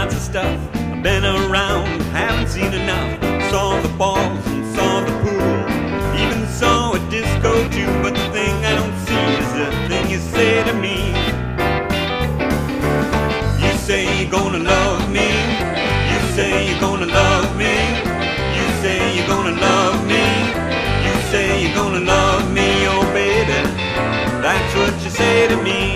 lots of stuff. I've been around, haven't seen enough. Saw the balls and saw the pool, even saw a disco too. But the thing I don't see is the thing you say to me. You say you're gonna love me. You say you're gonna love me. You say you're gonna love me. You say you're gonna love me, oh baby, that's what you say to me.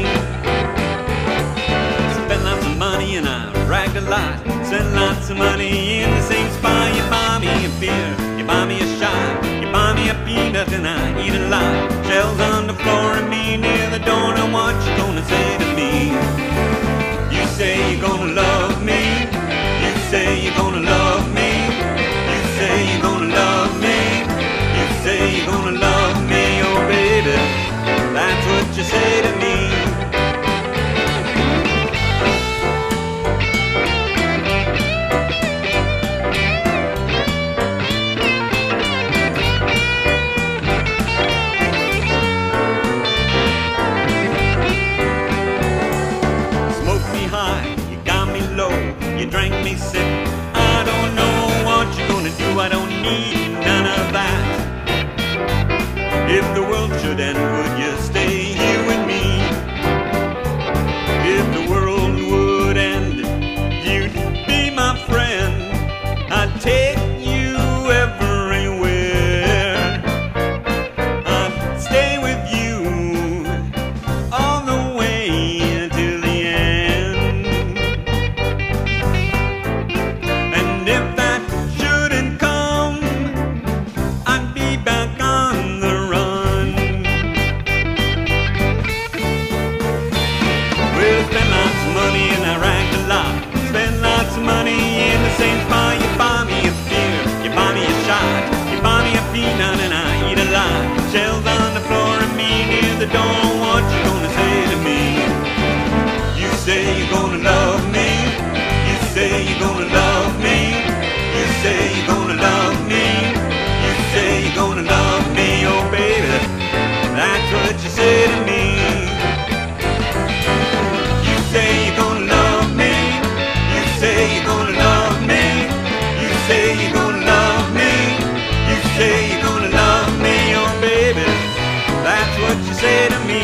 Spend lots of money and I ragged a lot. Spend lots of money in the same spot. You buy me a beer, you buy me a shot, you buy me a peanut and I eat a lot. Shells on the floor and me near the door. Now what you gonna say to me? You say you're gonna love me. You say you're gonna love me. You say you're gonna love me. You say you're gonna love me, oh baby, that's what you say to me. Smoked me high, you got me low, you drank me sick. I don't know what you're gonna do, I don't need none of that. If the world should end, would you stay here with me? If the world would end, you'd be my friend. I'd take you everywhere. I'd stay with you all the way till the end. And if that shouldn't come, I'd be back on the run. Well, spend lots of money and I racked a lot. Spend lots of money in the same spot. You buy me a beer, you buy me a shot, you buy me a peanut and I eat a lot. Shells on the floor and me near the door. What you gonna say to me? You say you're gonna love me. You say you're gonna love me. You say you're gonna love me. You say you're gonna love me, oh baby, that's what you say to me. You say you're gonna love me. You say you're gonna love me. You say you're gonna love me. You say you're gonna love me, oh baby, that's what you say to me.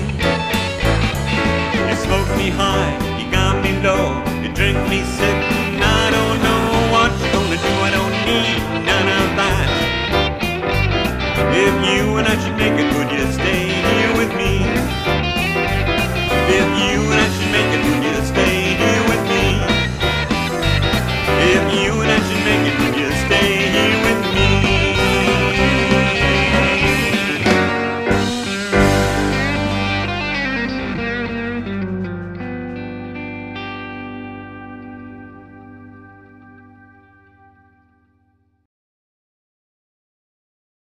You smoke me high, you got me low, you drink me sick, and I don't know what you're gonna do, I don't need none of that. If you and I should make it, would you stay